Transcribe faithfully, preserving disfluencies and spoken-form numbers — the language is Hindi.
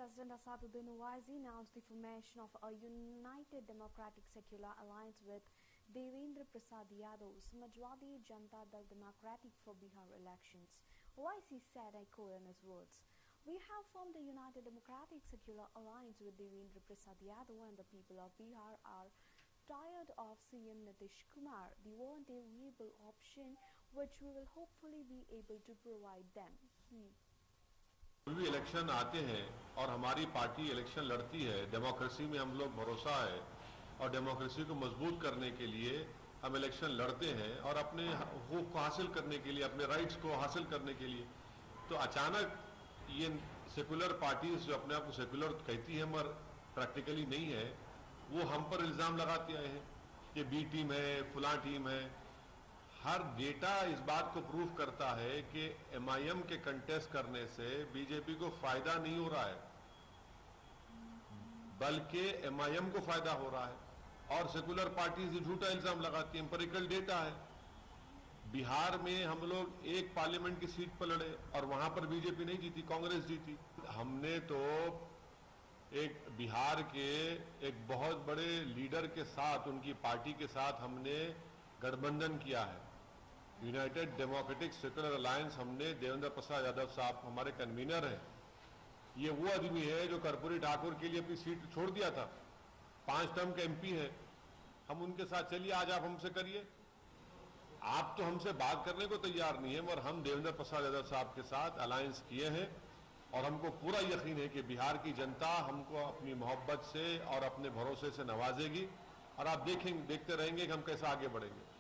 President Asaduddin Owaisi announced the formation of a united democratic secular alliance with Devendra Prasad Yadav, Samajwadi Janata Dal Democratic for Bihar elections. Owaisi said, I quote in his words, "We have formed a united democratic secular alliance with Devendra Prasad Yadav, and the people of Bihar are tired of C M Nitish Kumar. They want a viable option which we will hopefully be able to provide them." He कोई भी इलेक्शन आते हैं और हमारी पार्टी इलेक्शन लड़ती है, डेमोक्रेसी में हम लोग भरोसा है और डेमोक्रेसी को मजबूत करने के लिए हम इलेक्शन लड़ते हैं और अपने हकूक़ को हासिल करने के लिए, अपने राइट्स को हासिल करने के लिए। तो अचानक ये सेकुलर पार्टीज जो अपने आप को सेकुलर कहती है मगर प्रैक्टिकली नहीं है, वो हम पर इल्ज़ाम लगाती आए हैं कि बी टीम है, फुला टीम है। हर डेटा इस बात को प्रूव करता है कि एम आई एम के कंटेस्ट करने से बीजेपी को फायदा नहीं हो रहा है, बल्कि एम आई एम को फायदा हो रहा है और सेकुलर पार्टीज झूठा इल्जाम लगाती हैं। एम्पिरिकल डेटा है। बिहार में हम लोग एक पार्लियामेंट की सीट पर लड़े और वहां पर बीजेपी नहीं जीती, कांग्रेस जीती। हमने तो एक बिहार के एक बहुत बड़े लीडर के साथ, उनकी पार्टी के साथ हमने गठबंधन किया है। यूनाइटेड डेमोक्रेटिक सेकुलर अलायंस हमने देवेंद्र प्रसाद यादव साहब हमारे कन्वीनर हैं। ये वो आदमी है जो कर्पूरी ठाकुर के लिए अपनी सीट छोड़ दिया था, पांच टर्म के एम पी है। हम उनके साथ चलिए, आज आप हमसे करिए। आप तो हमसे बात करने को तैयार नहीं है, मगर हम देवेंद्र प्रसाद यादव साहब के साथ अलायंस किए हैं और हमको पूरा यकीन है कि बिहार की जनता हमको अपनी मोहब्बत से और अपने भरोसे से नवाजेगी और आप देखेंगे, देखते रहेंगे कि हम कैसे आगे बढ़ेंगे।